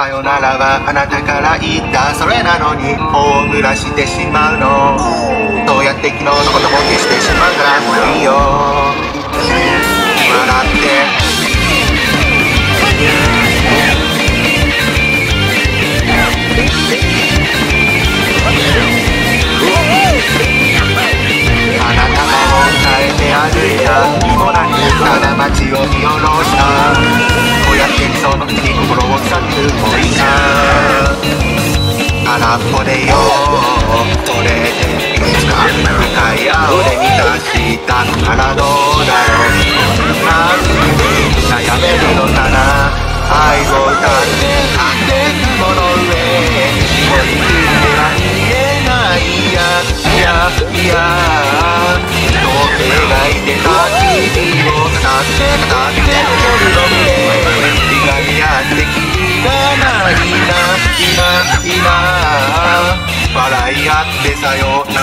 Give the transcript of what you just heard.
さよならはあなたから言ったそれなのに大濡らしてしまうのそうやって昨日のことも消してしまうからもういいよ笑ってあなたが変えて歩いた身もなくただ街を見下ろしたこうやって理想のうちに心を刻んでるもいいな空っぽでよそれでいつか深い青で満たしたからどうだろうなんで悩めるのかな愛を歌って雲の上絞りつけは見えないいや人を描いてた日々を語って夜の上日が似合って君がないな今笑い合ってさよな